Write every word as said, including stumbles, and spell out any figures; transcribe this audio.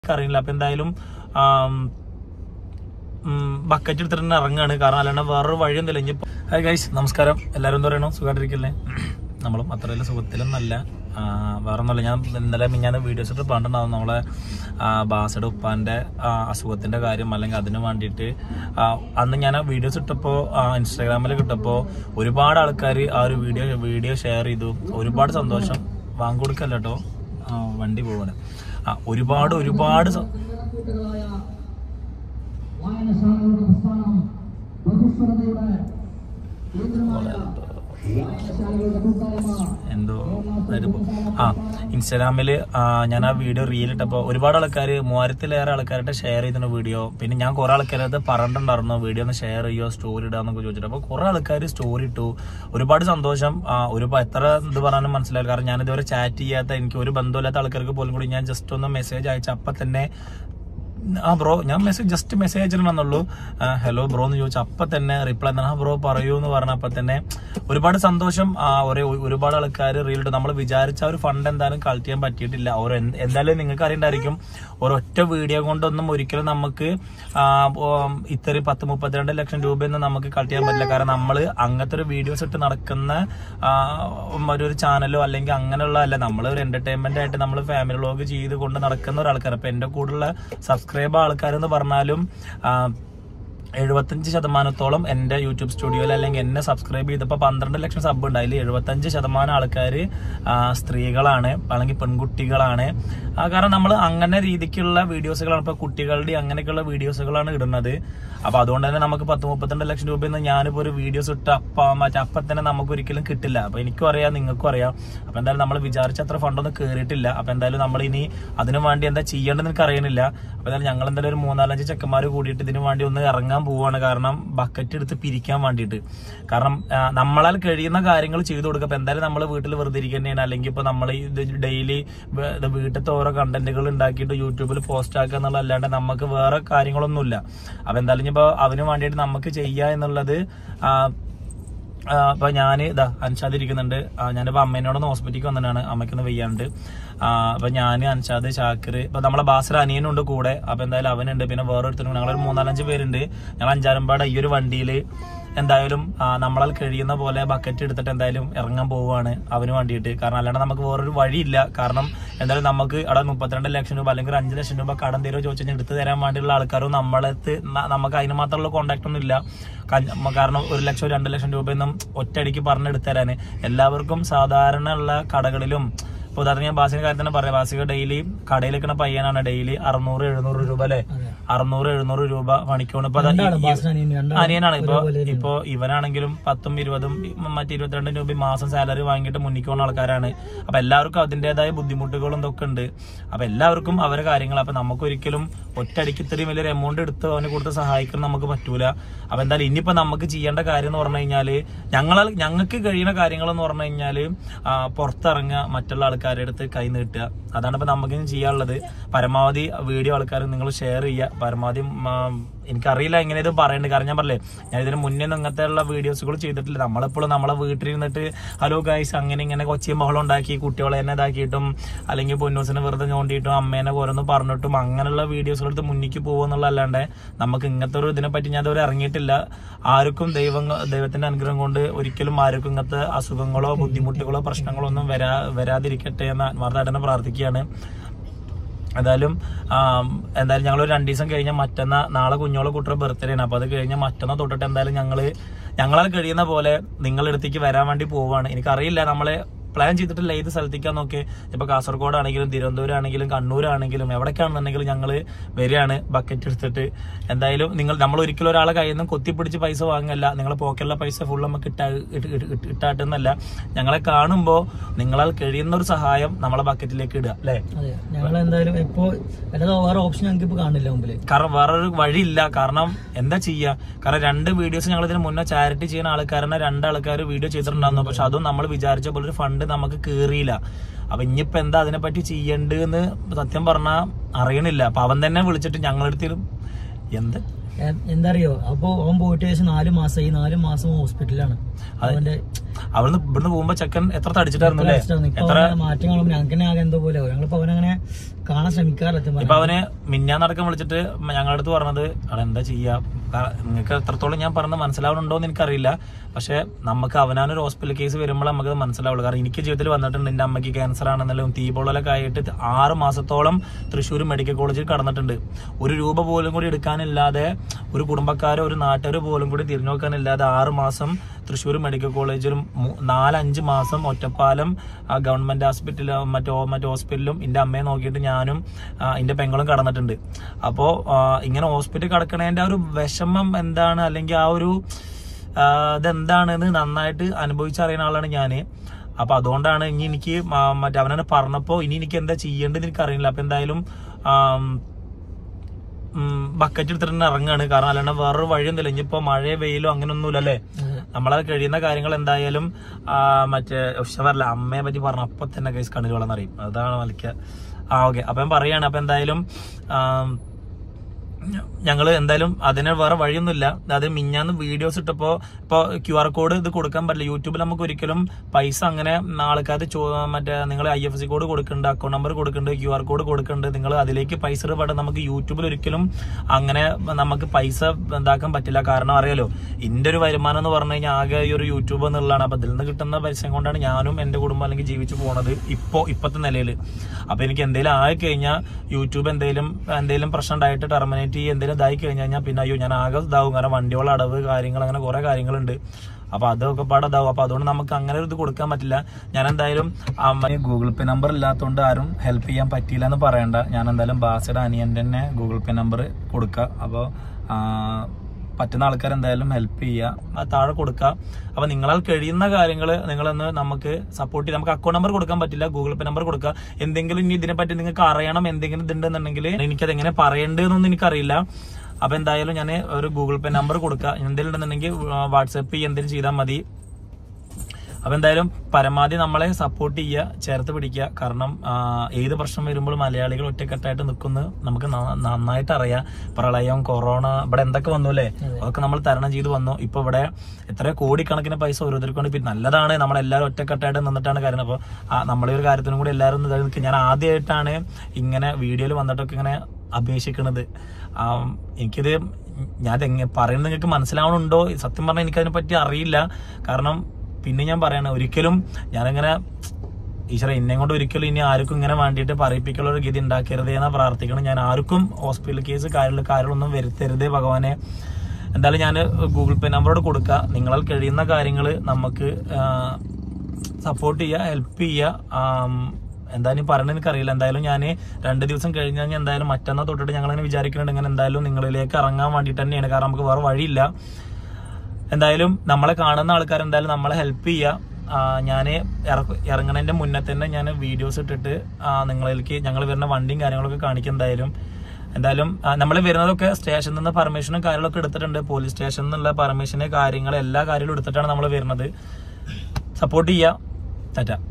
അറിയില്ല. അപ്പൊ എന്തായാലും ബക്കറ്റ് എടുത്തിട്ട് ഇറങ്ങാണ്, കാരണം അല്ലാണ്ട് വേറൊരു വഴിയൊന്നുമില്ല. ഇനി ഹായ് ഗൈസ്, നമസ്കാരം. എല്ലാവരും എന്താ പറയണോ, സുഖമായിട്ടിരിക്കല്ലേ? നമ്മളും അത്രയല്ല സുഖത്തിലൊന്നല്ല, വേറെ ഒന്നുമില്ല. ഞാൻ ഇന്നലെ ഞാൻ വീഡിയോസ് ഇട്ട് പറഞ്ഞിട്ടുണ്ടാവും നമ്മളെ ബാസയുടെ ഉപ്പാന്റെ അസുഖത്തിന്റെ കാര്യം, അല്ലെങ്കിൽ അതിന് വേണ്ടിയിട്ട്. അന്ന് ഞാൻ ആ വീഡിയോസ് ഇട്ടപ്പോൾ ഇൻസ്റ്റാഗ്രാമിൽ കിട്ടപ്പോൾ ഒരുപാട് ആൾക്കാർ ആ ഒരു വീഡിയോ വീഡിയോ ഷെയർ ചെയ്തു. ഒരുപാട് സന്തോഷം. വാങ്ങിക്കൊടുക്കല്ല കേട്ടോ, വണ്ടി പോവാണ്. ആ ഒരുപാട് ഒരുപാട് എന്തോ ആ ഇൻസ്റ്റാഗ്രാമില് ഞാൻ ആ വീഡിയോ റീൽ ഇട്ടപ്പോ ഒരുപാട് ആൾക്കാർ, മൂവായിരത്തിലേറെ ആൾക്കാരുടെ ഷെയർ ചെയ്തിരുന്ന വീഡിയോ. പിന്നെ ഞാൻ കുറെ ആൾക്കാരത് പറഞ്ഞിട്ടുണ്ടായിരുന്നു വീഡിയോ ഒന്ന് ഷെയർ ചെയ്യോ, സ്റ്റോറി ഇടാന്നൊക്കെ ചോദിച്ചിട്ട്. അപ്പൊ കുറെ ആൾക്കാർ സ്റ്റോറി ഇട്ടു. ഒരുപാട് സന്തോഷം. ഒരുപാട് എത്ര ഇത് പറയാനും മനസ്സിലായി, കാരണം ഞാൻ ഇതുവരെ ചാറ്റ് ചെയ്യാത്ത, എനിക്ക് ഒരു ബന്ധമില്ലാത്ത ആൾക്കാർക്ക് പോലും കൂടി ഞാൻ ജസ്റ്റ് ഒന്ന് മെസ്സേജ് അയച്ച അപ്പൊ തന്നെ ആ ബ്രോ, ഞാൻ മെസ്സേജ് ജസ്റ്റ് മെസ്സേജ് അയച്ചിട്ടുണ്ടെന്നുള്ളൂ. ഹലോ ബ്രോ എന്ന് ചോദിച്ചാൽ അപ്പൊ തന്നെ റിപ്ലൈ തന്നെ ആ ബ്രോ പറയൂ എന്ന് പറഞ്ഞപ്പോ തന്നെ ഒരുപാട് സന്തോഷം. ഒരേ ഒരുപാട് ആൾക്കാർ റീലിട്ട്. നമ്മൾ വിചാരിച്ച ഒരു ഫണ്ട് എന്തായാലും കളക്ട് ചെയ്യാൻ പറ്റിയിട്ടില്ല. ഓരോ എന്തായാലും നിങ്ങൾക്ക് അറിയണ്ടായിരിക്കും, ഒരൊറ്റ വീഡിയോ കൊണ്ടൊന്നും ഒരിക്കലും നമുക്ക് ഇത്രയും പത്ത് മുപ്പത്തിരണ്ട് ലക്ഷം രൂപയൊന്നും നമുക്ക് കളക്ട് ചെയ്യാൻ പറ്റില്ല. കാരണം നമ്മൾ അങ്ങനത്തെ ഒരു വീഡിയോസ് ഇട്ട് നടക്കുന്ന ഒരു ചാനലോ അല്ലെങ്കിൽ അങ്ങനെയുള്ള അല്ല, നമ്മൾ ഒരു എന്റർടൈൻമെന്റ് ആയിട്ട് നമ്മൾ ഫാമിലി വ്ലോഗ് ചെയ്ത് കൊണ്ട് നടക്കുന്ന ഒരാൾക്കാർ. അപ്പൊ എന്റെ കൂടെയുള്ള സബ്സ്ക്രൈബ് ആൾക്കാരെന്ന് പറഞ്ഞാലും എഴുപത്തഞ്ച് ശതമാനത്തോളം എന്റെ യൂട്യൂബ് സ്റ്റുഡിയോയിൽ അല്ലെങ്കിൽ എന്നെ സബ്സ്ക്രൈബ് ചെയ്തപ്പോൾ പന്ത്രണ്ട് ലക്ഷം സബ് ഉണ്ട്. അതിൽ എഴുപത്തഞ്ച് ശതമാനം ആൾക്കാർ സ്ത്രീകളാണ്, അല്ലെങ്കിൽ പെൺകുട്ടികളാണ്. കാരണം നമ്മൾ അങ്ങനെ രീതിക്കുള്ള വീഡിയോസുകളാണ്, ഇപ്പൊ കുട്ടികളുടെ അങ്ങനെയൊക്കെയുള്ള വീഡിയോസുകളാണ് ഇടുന്നത്. അപ്പൊ അതുകൊണ്ട് തന്നെ നമുക്ക് പത്ത് മുപ്പത്തിരണ്ട് ലക്ഷം രൂപയിൽ നിന്ന് ഞാനിപ്പോ ഒരു വീഡിയോസ് ഇട്ട് അപ്പ മറ്റേ അപ്പം തന്നെ നമുക്ക് ഒരിക്കലും കിട്ടില്ല. അപ്പൊ എനിക്കും അറിയാം, നിങ്ങൾക്കും അറിയാം. അപ്പൊ എന്തായാലും നമ്മൾ വിചാരിച്ച അത്ര ഫണ്ടൊന്നും കയറിയിട്ടില്ല. അപ്പൊ എന്തായാലും നമ്മൾ ഇനി അതിനു വേണ്ടി എന്താ ചെയ്യേണ്ടത് എനിക്ക് അറിയണില്ല. അപ്പൊ എന്തായാലും ഞങ്ങൾ എന്തായാലും ഒരു മൂന്നാലഞ്ച് ചെക്കന്മാർ കൂടിയിട്ട് ഇതിനു വേണ്ടി ഒന്ന് ഇറങ്ങാൻ പോവാണ്. കാരണം ബക്കറ്റ് എടുത്ത് പിരിക്കാൻ വേണ്ടിയിട്ട്. കാരണം നമ്മളാൽ കഴിയുന്ന കാര്യങ്ങൾ ചെയ്തു കൊടുക്കുക. അപ്പൊ എന്തായാലും നമ്മൾ വീട്ടിൽ വെറുതെ ഇരിക്കുന്നതാണ്, അല്ലെങ്കിൽ ഇപ്പൊ നമ്മൾ ഇത് ഡെയിലി വീട്ടിലത്തെ ഓരോ കണ്ടന്റുകൾ ഉണ്ടാക്കിയിട്ട് യൂട്യൂബിൽ പോസ്റ്റ് ആക്കുക എന്നുള്ളതല്ലാണ്ട് നമുക്ക് വേറെ കാര്യങ്ങളൊന്നുമില്ല. അപ്പൊ എന്തായാലും ഇപ്പൊ അതിനു വേണ്ടിയിട്ട് നമുക്ക് ചെയ്യുക എന്നുള്ളത്. അപ്പൊ ഞാന് ഇതാ അൻഷാദ് ഇരിക്കുന്നുണ്ട്. ഞാനിപ്പോ അമ്മേനോടൊന്ന് ഹോസ്പിറ്റലിൽ വന്നിട്ടാണ്, അമ്മയ്ക്കൊന്ന് വെയ്യാണ്ട്. അപ്പൊ ഞാന് അൻഷാദ് ഷാക്കിർ, ഇപ്പൊ നമ്മളെ ബാസർ അനിയനുണ്ട് കൂടെ. അപ്പൊ എന്തായാലും അവനുണ്ട്, പിന്നെ വേറൊരുത്തരും. ഞങ്ങളൊരു മൂന്നാലഞ്ച് പേരുണ്ട്. ഞങ്ങൾ അഞ്ചാരമ്പാട് ഈ ഒരു വണ്ടിയില് എന്തായാലും നമ്മളാൽ കഴിയുന്ന പോലെ ബക്കറ്റ് എടുത്തിട്ട് എന്തായാലും ഇറങ്ങാൻ പോവുകയാണ് അവന് വേണ്ടിയിട്ട്. കാരണം അല്ലാണ്ട് നമുക്ക് വേറൊരു വഴിയില്ല. കാരണം എന്തായാലും നമുക്ക് അവിടെ മുപ്പത്തിരണ്ട് ലക്ഷം രൂപ അല്ലെങ്കിൽ ഒരു അഞ്ച് ലക്ഷം രൂപ കടം തരുമോ ചോദിച്ചാൽ എടുത്തു തരാൻ വേണ്ടിയുള്ള ആൾക്കാരും നമ്മളത്ത് നമുക്ക് അതിന് മാത്രമുള്ള കോണ്ടാക്ട് ഒന്നും ഇല്ല. കാരണം ഒരു ലക്ഷം രണ്ട് ലക്ഷം രൂപയൊന്നും ഒറ്റയടിക്ക് പറഞ്ഞെടുത്തു തരാന് എല്ലാവർക്കും സാധാരണ ഉള്ള കടകളിലും. ഇപ്പൊ ഉദാഹരണം ഞാൻ ബാസിന്റെ കാര്യം തന്നെ പറയാം. ബാസിക ഡെയിലി കടയിൽ നിൽക്കുന്ന പയ്യനാണ്. ഡെയിലി അറുന്നൂറ് എഴുന്നൂറ് രൂപ അല്ലെ, അറുന്നൂറ് എഴുന്നൂറ് രൂപ പണിക്കോണ്. ഇപ്പൊ അനിയനാണ്. ഇപ്പൊ ഇപ്പൊ ഇവനാണെങ്കിലും പത്തും ഇരുപതും മറ്റേ ഇരുപത്തിരണ്ടും രൂപ മാസം സാലറി വാങ്ങിയിട്ട് മുന്നിക്കോണ ആൾക്കാരാണ്. അപ്പൊ എല്ലാവർക്കും അതിന്റേതായ ബുദ്ധിമുട്ടുകളും ഇതൊക്കെ ഉണ്ട്. അപ്പൊ എല്ലാവർക്കും അവരെ കാര്യങ്ങൾ. അപ്പൊ നമുക്കൊരിക്കലും ഒറ്റയടിക്ക് ഇത്രയും വലിയൊരു എമൗണ്ട് എടുത്ത് അവനെ കൊടുത്ത് സഹായിക്കാൻ നമുക്ക് പറ്റൂല. അപ്പൊ എന്തായാലും ഇനിയിപ്പോ നമുക്ക് ചെയ്യേണ്ട കാര്യം എന്ന് പറഞ്ഞു കഴിഞ്ഞാല്, ഞങ്ങളാൽ ഞങ്ങൾക്ക് കഴിയുന്ന കാര്യങ്ങൾ എന്ന് പറഞ്ഞു കഴിഞ്ഞാല് പുറത്തിറങ്ങുക, മറ്റുള്ള ആൾക്കാരുടെ അടുത്ത് കൈ നീട്ടുക. അതാണ് ഇപ്പൊ നമുക്ക് ചെയ്യാനുള്ളത്. പരമാവധി വീഡിയോ ആൾക്കാർ നിങ്ങൾ ഷെയർ ചെയ്യുക. പരമാവധി എനിക്കറിയില്ല എങ്ങനെ ഇത് പറയേണ്ടത്. കാരണം ഞാൻ പറഞ്ഞേ, ഞാൻ ഇതിന് മുന്നേ ഇങ്ങനത്തെ ഉള്ള വീഡിയോസുകൾ ചെയ്തിട്ടില്ല. നമ്മളെപ്പോഴും നമ്മളെ വീട്ടിലിരുന്നിട്ട് ഹലോ ഗൈസ് അങ്ങനെ ഇങ്ങനെ കൊച്ചിയും ബഹളം ഉണ്ടാക്കി കുട്ടികളെ തന്നെ ഇതാക്കിയിട്ടും അല്ലെങ്കിൽ പൊന്നൂസിനെ വെറുതെ ഞോണ്ടിയിട്ടും അമ്മേനെ ഓരോന്നും പറഞ്ഞിട്ടും അങ്ങനെയുള്ള വീഡിയോസുകൾ എടുത്ത് മുന്നിക്ക് പോകുമെന്നുള്ളതല്ലാണ്ട് നമുക്ക് ഇങ്ങനത്തെ ഒരു ഇതിനെ പറ്റി ഞാൻ ഇതുവരെ ഇറങ്ങിയിട്ടില്ല. ആർക്കും ദൈവം ദൈവത്തിന്റെ അനുഗ്രഹം കൊണ്ട് ഒരിക്കലും ആർക്കും ഇങ്ങനത്തെ അസുഖങ്ങളോ ബുദ്ധിമുട്ടുകളോ പ്രശ്നങ്ങളോ ഒന്നും വരാ വരാതിരിക്കട്ടെ എന്ന് ആത്മാർത്ഥമായിട്ട് തന്നെ പ്രാർത്ഥിക്കുകയാണ്. എന്തായാലും എന്തായാലും ഞങ്ങൾ ഒരു രണ്ടു ദിവസം കഴിഞ്ഞാൽ മറ്റന്നാ നാളെ കുഞ്ഞോളെ കുട്ടിയുടെ ബർത്ത്ഡേ ആണ്. അപ്പൊ അത് കഴിഞ്ഞാൽ മറ്റന്നാ തൊട്ടിട്ട് എന്തായാലും ഞങ്ങള് ഞങ്ങളാൽ കഴിയുന്ന പോലെ നിങ്ങളുടെ അടുത്തേക്ക് വരാൻ വേണ്ടി പോവാണ്. എനിക്കറിയില്ല നമ്മളെ പ്ലാൻ ചെയ്തിട്ടില്ല ഏത് സ്ഥലത്തേക്കാന്ന് നോക്കി. ഇപ്പൊ കാസർഗോഡ് ആണെങ്കിലും തിരുവനന്തപുരം ആണെങ്കിലും കണ്ണൂരാണെങ്കിലും എവിടേക്കാണെന്നുണ്ടെങ്കിലും ഞങ്ങള് വരികയാണ് ബക്കറ്റ് എടുത്തിട്ട്. എന്തായാലും നിങ്ങൾ നമ്മൾ ഒരിക്കലും ഒരാളെ കയ്യിൽ നിന്നും കൊത്തിപ്പിടിച്ച് പൈസ വാങ്ങല്ല. നിങ്ങളെ പോക്കറ്റിലെ പൈസ ഫുൾ നമുക്ക് ഇട്ടാ ഇട്ടാട്ടെന്നല്ല, ഞങ്ങളെ കാണുമ്പോ നിങ്ങളാൽ കഴിയുന്ന ഒരു സഹായം നമ്മളെ ബക്കറ്റിലേക്ക് ഇടുക അല്ലെ. ഞങ്ങൾ എന്തായാലും ഇപ്പോ വേറെ ഓപ്ഷൻ ഞങ്ങൾക്ക് ഇപ്പൊ കാണില്ല മുമ്പിൽ. കാരണം വേറൊരു വഴിയില്ല. കാരണം എന്താ ചെയ്യാ, കാരണം രണ്ട് വീഡിയോസ് ഞങ്ങൾ ഇതിന് മുന്നേ ചാരിറ്റി ചെയ്യുന്ന ആൾക്കാരനെ രണ്ടാൾക്കാർ വീഡിയോ ചെയ്തിട്ടുണ്ടായിരുന്നു. പക്ഷെ അതും നമ്മൾ വിചാരിച്ച പോലെ ഒരു ഫണ്ട് നമുക്ക് കേറിയില്ല. അപ്പൊ ഇനിയിപ്പോ എന്താ അതിനെപ്പറ്റി ചെയ്യണ്ടെന്ന് സത്യം പറഞ്ഞാ അറിയണില്ല. അപ്പൊ അവൻ തന്നെ വിളിച്ചിട്ട് ഞങ്ങളെടുത്ത് എന്താ എന്താ അറിയോ, അപ്പൊ അവൻ പോയിട്ട് ഏകദേശം നാല് മാസം ഈ നാല് മാസം ഹോസ്പിറ്റലാണ്. അവിടുന്ന് ഇവിടുന്ന് പോകുമ്പോ ചെക്കൻ എത്ര തടിച്ചിട്ടായിരുന്നു അല്ലേ? എത്ര മാറ്റം കാണുമ്പോൾ ഞങ്ങൾക്ക് തന്നെ ആകെ എന്തോ പോലെ ഞങ്ങളിപ്പോ അവനങ്ങനെ കാണാൻ ശ്രമിക്കാറില്ല. ഇപ്പൊ അവന് മിന്നാന്നടക്കം വിളിച്ചിട്ട് ഞങ്ങളുടെ അടുത്ത് പറഞ്ഞത് അവിടെ എന്താ ചെയ്യാ, നിങ്ങൾക്ക് എത്രത്തോളം ഞാൻ പറഞ്ഞത് മനസ്സിലാവുന്നുണ്ടോ എന്ന് എനിക്കറിയില്ല. പക്ഷെ നമുക്ക് അവനാനൊരു ഹോസ്പിറ്റൽ കേസ് വരുമ്പോൾ നമുക്കത് മനസ്സിലാവുള്ളൂ. കാരണം എനിക്ക് ജീവിതത്തിൽ വന്നിട്ടുണ്ട്, എന്റെ അമ്മയ്ക്ക് ക്യാൻസർ ആണെന്നല്ലോ തീപോളൊക്കെ ആയിട്ട് ആറ് മാസത്തോളം തൃശ്ശൂർ മെഡിക്കൽ കോളേജിൽ കടന്നിട്ടുണ്ട്. ഒരു രൂപ പോലും കൂടി എടുക്കാനില്ലാതെ, ഒരു കുടുംബക്കാരോ ഒരു നാട്ടുകാരോ പോലും കൂടി തിരിഞ്ഞു നോക്കാനില്ലാതെ ആറ് മാസം തൃശ്ശൂർ മെഡിക്കൽ കോളേജിലും നാലഞ്ച് മാസം ഒറ്റപ്പാലം ഗവൺമെന്റ് ഹോസ്പിറ്റലും മറ്റോ മറ്റു ഹോസ്പിറ്റലിലും എന്റെ അമ്മയെ നോക്കിയിട്ട് ഞാനും എന്റെ പെങ്ങളും കടന്നിട്ടുണ്ട്. അപ്പോ ഇങ്ങനെ ഹോസ്പിറ്റലിൽ കിടക്കണേന്റെ ആ ഒരു വിഷമം എന്താണ്, അല്ലെങ്കിൽ ആ ഒരു ഇതെന്താണെന്ന് നന്നായിട്ട് അനുഭവിച്ചറിയുന്ന ആളാണ് ഞാന്. അപ്പൊ അതുകൊണ്ടാണ് ഇനി എനിക്ക് മറ്റേ അവനെ പറഞ്ഞപ്പോ ഇനി എനിക്ക് എന്താ ചെയ്യേണ്ടത് എനിക്ക് അറിയില്ല. അപ്പൊ എന്തായാലും ബക്കറ്റ് എടുത്തിട്ട് ഇറങ്ങാണ്. കാരണം അല്ലാണ്ട് വേറൊരു വഴിയൊന്നുമില്ല. ഇനിയിപ്പോ മഴയോ വെയിലോ അങ്ങനെയൊന്നുമില്ല അല്ലേ. നമ്മളത് കഴിയുന്ന കാര്യങ്ങൾ എന്തായാലും മറ്റേ ഉഷവല്ല അമ്മയെ പറ്റി പറഞ്ഞ അപ്പൊ തന്നെ കൈസ് കണ്ണിൽ വെള്ളം അറിയും. അതാണ് വലിക്ക. ആ ഓക്കെ, അപ്പൊ ഞാൻ പറയാണ്. അപ്പൊ എന്തായാലും ഞങ്ങള് എന്തായാലും അതിന് വേറെ വഴിയൊന്നുമില്ല. അത് മിഞ്ഞാന്ന് വീഡിയോസ് ഇട്ടപ്പോ ഇപ്പൊ ക്യു ആർ കോഡ് ഇത് കൊടുക്കാൻ പറ്റില്ല. യൂട്യൂബിൽ നമുക്ക് ഒരിക്കലും പൈസ അങ്ങനെ ആൾക്കാർ മറ്റേ നിങ്ങൾ I F S C code കൊടുക്കുന്നുണ്ട്, അക്കൗണ്ട് നമ്പർ കൊടുക്കുന്നുണ്ട്, ക്യു ആർ കോഡ് കൊടുക്കുന്നുണ്ട്, നിങ്ങൾ അതിലേക്ക് പൈസ ഇടപാട് നമുക്ക് യൂട്യൂബിൽ ഒരിക്കലും അങ്ങനെ നമുക്ക് പൈസ എന്താക്കാൻ പറ്റില്ല. കാരണം അറിയാലോ എന്റെ ഒരു വരുമാനം എന്ന് പറഞ്ഞു കഴിഞ്ഞാൽ ആകെ ഈ ഒരു യൂട്യൂബ് എന്നുള്ളതാണ്. അപ്പൊ ഇതിൽ നിന്ന് കിട്ടുന്ന പൈസ കൊണ്ടാണ് ഞാനും എന്റെ കുടുംബം അല്ലെങ്കിൽ ജീവിച്ചു പോണത് ഇപ്പോ ഇപ്പത്തെ നിലയിൽ. അപ്പൊ എനിക്ക് എന്തെങ്കിലും ആയി കഴിഞ്ഞാൽ യൂട്യൂബ് എന്തെങ്കിലും എന്തെങ്കിലും പ്രശ്നം ഉണ്ടായിട്ട് ടെർമിനേറ്റ് എന്തെങ്കിലും ഇതായി കഴിഞ്ഞ് കഴിഞ്ഞാൽ പിന്നെ അയ്യോ ഞാൻ ആകെ ഇതാവും. കാരണം വണ്ടിയോളം അടവ് കാര്യങ്ങൾ അങ്ങനെ കുറെ കാര്യങ്ങളുണ്ട്. അപ്പൊ അതൊക്കെ പാടെ ഇതാവും. അപ്പൊ അതുകൊണ്ട് നമുക്ക് അങ്ങനെ ഒരു ഇത് കൊടുക്കാൻ പറ്റില്ല. ഞാൻ എന്തായാലും ഗൂഗിൾ പേ നമ്പർ ഇല്ലാത്തതുകൊണ്ട് ആരും ഹെൽപ്പ് ചെയ്യാൻ പറ്റിയില്ല എന്ന് പറയണ്ട. ഞാൻ എന്തായാലും ബാസിയുടെ അനിയന്റെ തന്നെ ഗൂഗിൾ പേ നമ്പർ കൊടുക്കുക. അപ്പോൾ പറ്റുന്ന ആൾക്കാർ എന്തായാലും ഹെൽപ്പ് ചെയ്യുക, താഴെ കൊടുക്കുക. അപ്പൊ നിങ്ങളാൽ കഴിയുന്ന കാര്യങ്ങൾ നിങ്ങളൊന്ന് നമുക്ക് സപ്പോർട്ട് ചെയ്ത്, നമുക്ക് അക്കൗണ്ട് നമ്പർ കൊടുക്കാൻ പറ്റില്ല, ഗൂഗിൾ പേ നമ്പർ കൊടുക്കുക. എന്തെങ്കിലും ഇനി ഇതിനെപ്പറ്റി നിങ്ങൾക്ക് അറിയണം, എന്തെങ്കിലും ഇതുണ്ടെന്നുണ്ടെങ്കിൽ എനിക്കത് എങ്ങനെ പറയേണ്ടതെന്നൊന്നും എനിക്കറിയില്ല. അപ്പൊ എന്തായാലും ഞാൻ ഒരു ഗൂഗിൾ പേ നമ്പർ കൊടുക്കുക. എന്തെങ്കിലും ഉണ്ടെന്നുണ്ടെങ്കിൽ വാട്സാപ്പ് എന്തെങ്കിലും ചെയ്താൽ മതി. അപ്പൊ എന്തായാലും പരമാവധി നമ്മളെ സപ്പോർട്ട് ചെയ്യുക, ചേർത്ത് പിടിക്കുക. കാരണം ഏത് പ്രശ്നം വരുമ്പോൾ മലയാളികൾ ഒറ്റക്കെട്ടായിട്ട് നിൽക്കുന്നു നമുക്ക് നന്നായിട്ട് അറിയാം. പ്രളയം, കൊറോണ, ഇവിടെ എന്തൊക്കെ വന്നു അല്ലേ, അതൊക്കെ നമ്മൾ തരണം ചെയ്ത് വന്നു. ഇപ്പൊ ഇവിടെ എത്ര കോടിക്കണക്കിന് പൈസ ഓരോരുത്തർക്കൊണ്ട് ഇപ്പൊ നല്ലതാണ്. നമ്മളെല്ലാവരും ഒറ്റക്കെട്ടായിട്ട് നിന്നിട്ടാണ് കാര്യം. അപ്പൊ നമ്മളെ ഒരു കാര്യത്തിനും കൂടി എല്ലാവരും നിൽക്കുക. ഞാൻ ആദ്യമായിട്ടാണ് ഇങ്ങനെ വീഡിയോയിൽ വന്നിട്ടൊക്കെ ഇങ്ങനെ അപേക്ഷിക്കണത്. എനിക്കിത് ഞാൻ എങ്ങനെ പറയുന്നത് നിങ്ങൾക്ക് മനസ്സിലാവണുണ്ടോ സത്യം പറഞ്ഞാൽ എനിക്കതിനെ പറ്റി അറിയില്ല. കാരണം പിന്നെ ഞാൻ പറയണ ഒരിക്കലും ഞാനിങ്ങനെ ഈശ്വര എന്നെ കൊണ്ട് ഒരിക്കലും ഇനി ആർക്കും ഇങ്ങനെ വേണ്ടിയിട്ട് പറയിപ്പിക്കുള്ള ഒരു ഗതി ഉണ്ടാക്കരുതേ എന്നാ പ്രാർത്ഥിക്കണം. ഞാൻ ആർക്കും ഹോസ്പിറ്റൽ കേസ് കാര്യങ്ങൾ കാര്യങ്ങളൊന്നും വരുത്തരുതേ ഭഗവാനെ. എന്തായാലും ഞാൻ ഗൂഗിൾ പേ നമ്പറോട് കൊടുക്കുക. നിങ്ങളാൽ കഴിയുന്ന കാര്യങ്ങൾ നമുക്ക് സപ്പോർട്ട് ചെയ്യുക, ഹെൽപ്പ് ചെയ്യുക. എന്തായാലും പറയണത് എനിക്കറിയില്ല. എന്തായാലും ഞാൻ രണ്ട് ദിവസം കഴിഞ്ഞ് കഴിഞ്ഞാൽ എന്തായാലും മറ്റന്നാൾ തൊട്ടിട്ട് ഞങ്ങളങ്ങനെ വിചാരിക്കുന്നുണ്ട് ഇങ്ങനെ എന്തായാലും നിങ്ങളിലേക്ക് ഇറങ്ങാൻ വേണ്ടിയിട്ട് തന്നെയാണ്. കാരണം നമുക്ക് വേറെ വഴിയില്ല. എന്തായാലും നമ്മളെ കാണുന്ന ആൾക്കാർ എന്തായാലും നമ്മളെ ഹെൽപ്പ് ചെയ്യുക. ഞാൻ ഇറങ്ങണതിന്റെ മുന്നേ തന്നെ ഞാൻ വീഡിയോസ് ഇട്ടിട്ട് നിങ്ങളിലേക്ക് ഞങ്ങൾ വരുന്ന വണ്ടിയും കാര്യങ്ങളൊക്കെ കാണിക്കും. എന്തായാലും എന്തായാലും നമ്മൾ വരുന്നതൊക്കെ സ്റ്റേഷനിൽ നിന്ന് പെർമിഷനും കാര്യങ്ങളൊക്കെ എടുത്തിട്ടുണ്ട്. പോലീസ് സ്റ്റേഷനിൽ നിന്നുള്ള പെർമിഷന് കാര്യങ്ങൾ എല്ലാ കാര്യങ്ങളും എടുത്തിട്ടാണ് നമ്മൾ വരുന്നത്. സപ്പോർട്ട് ചെയ്യുക. ടാറ്റ.